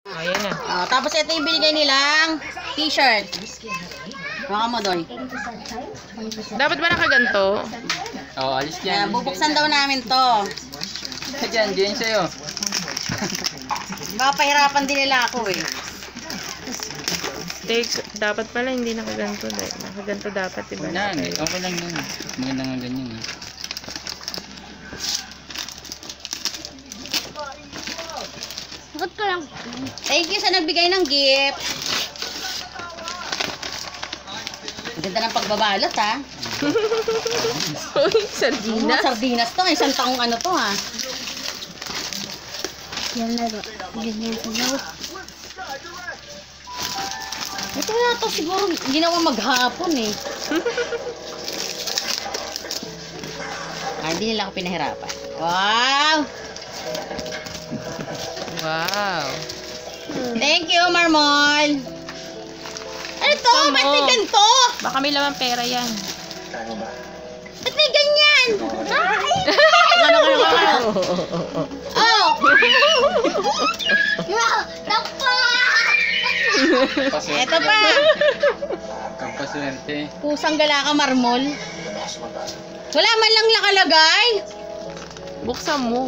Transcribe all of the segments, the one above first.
Ayan na. Tapos ito yung binigay nilang t-shirt. Baka mo, Doy. Dapat ba nakaganto? Oo, alis yan. Bubuksan daw namin to. Diyan sa'yo. Baka pahirapan din nila ako eh. Dapat pala hindi nakaganto. Nakaganto dapat, diba? Okay lang yun. Maganda nga ganyan eh. Thank you sa nagbigay ng gift. Ganda ng pagbabalot ha. Uy, sardinas. Sardinas to. Isang taong ano to ha. Yan na ba? Ganyan sa loob. Ito na to siguro ginawa maghapon eh. Hindi nila ako pinahirapan. Wow! Wow. Thank you, Marmol. Ano to? Ba't may ganito? Baka may lamang pera yan. Ba't may ganyan? Oh! Ito pa. Kampaswerte. Pusang gala ka, Marmol. Wala man lang nakalagay. Buksan mo.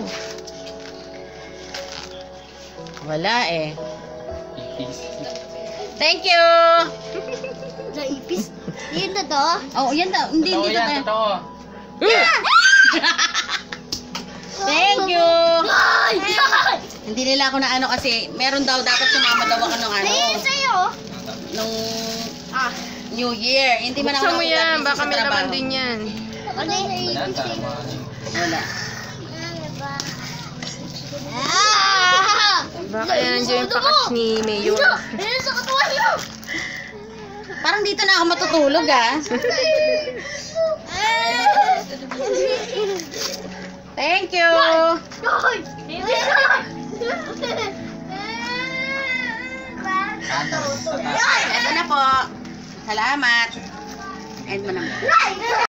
Wala eh. Ipis. Thank you. Sa ipis. Yun na to. Oh, yan daw. Hindi, Totoo hindi yan, to. totoo. Thank you. Ay! Hindi nila ako na ano kasi meron daw dapat sumama daw ako ng ano. Ayun sa'yo. Nung New Year. Hindi man Buksan ako mo yan. nakapag-busy Baka sa may trabaho. laman din yan. Ano yung ipis eh? Wala. Baka yan nandiyan yung pakas ni Mayor. Ayun sa katawan niyo. Parang dito na ako matutulog ah. Thank you. Ito na po. Salamat. End mo naman.